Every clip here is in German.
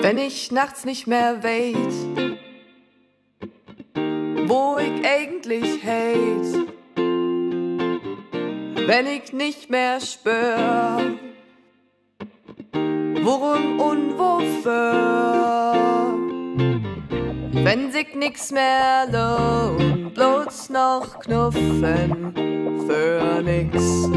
Wenn ich nachts nicht mehr weet, wo ich eigentlich heit, wenn ich nicht mehr spür, worum und wofür, wenn sich nix mehr lohnt, bloß noch knuffen für nix.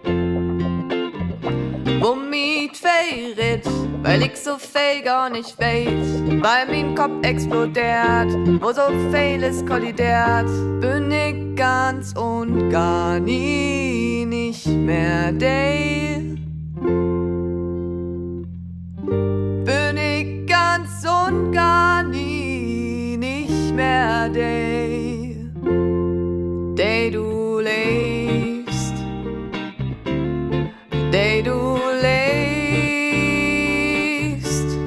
Womit verritt, weil ich so viel gar nicht weet, weil mein Kopf explodiert, wo so vieles kollidiert, bin ich ganz und gar nie nicht mehr der. Bin ich ganz und gar nie nicht mehr der, der du lebst, der du lebst.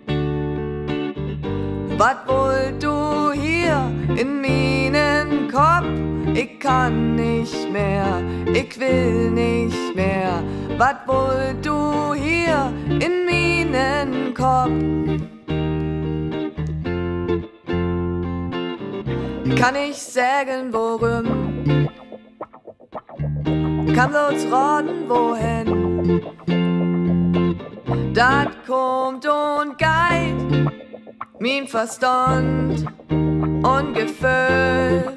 Was wollt du hier in meinen Kopf? Ich kann nicht mehr, ich will nicht mehr. Was wollt du hier in meinen Kopf? Kann ich sagen, worum? Kann bloß raten, wohin? Das kommt und geht, mein Verstand und Gefühl.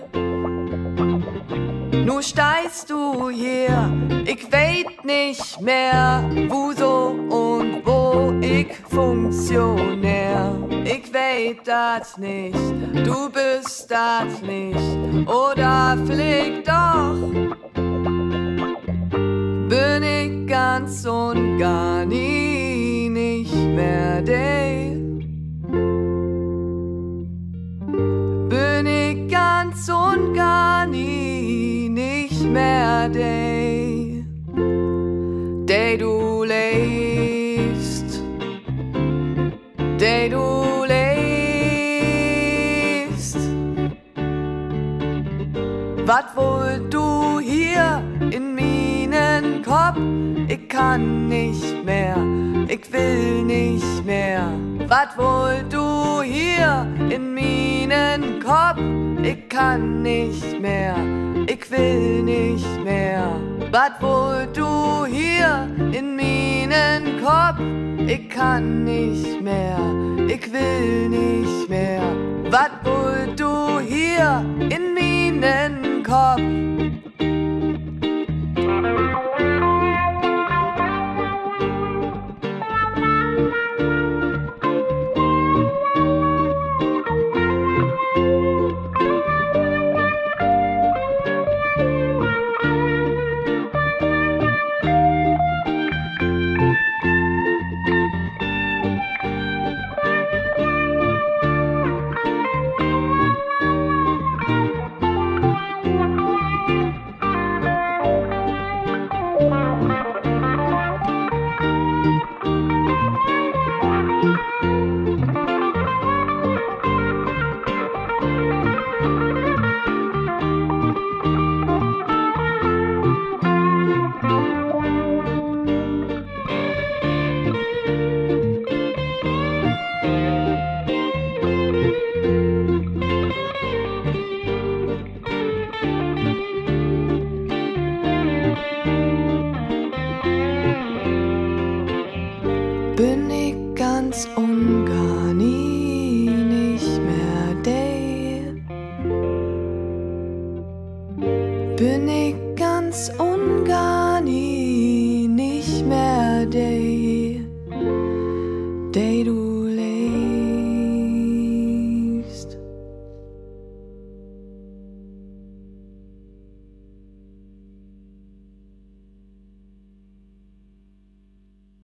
Nu steigst du hier, ich weet nicht mehr, wo so und wo ich funktionär. Ich weet das nicht, du bist das nicht, oder vielleicht doch. Bin ich ganz und gar nie nicht mehr der. Bin ich ganz und gar nie nicht mehr der, der du lebst, der du lebst. Was wollt du hier in meinen Kopf? Ich kann nicht mehr, ich will nicht mehr. Was wollt du hier in meinen Kopf? Ich kann nicht mehr, ich will nicht mehr. Was wollt du hier in meinen Kopf? Ich kann nicht mehr, ich will nicht mehr. Was wollt du hier in meinen Kopf? Bin ich ganz und gar nie nicht mehr der. Bin ich ganz und gar